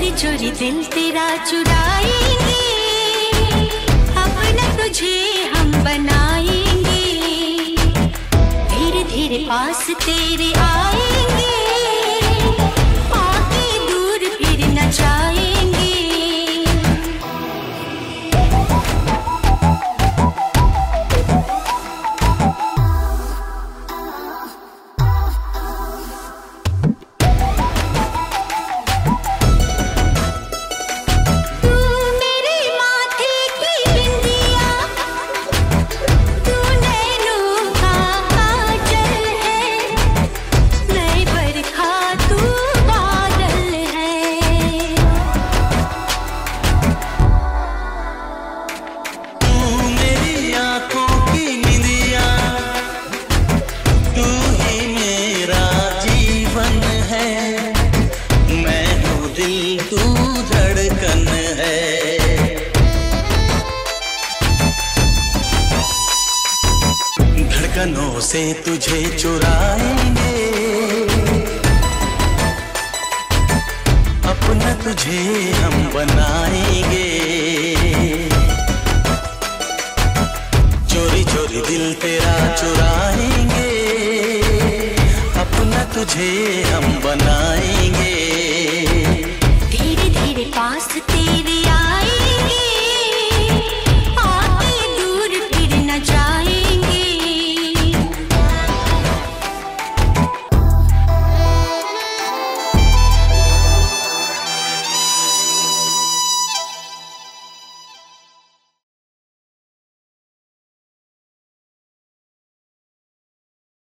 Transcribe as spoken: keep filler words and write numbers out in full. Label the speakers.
Speaker 1: चोरी दिल तेरा चुराएंगे, अपना तुझे हम बनाएंगे, धीरे धीरे पास तेरे आएंगे, आगे दूर फिर न जाएंगे।
Speaker 2: धड़कनों से तुझे चुराएंगे, अपना तुझे हम बनाएंगे, चोरी चोरी दिल तेरा चुराएंगे, अपना तुझे हम बनाएंगे,
Speaker 1: धीरे धीरे पास तेरे आए,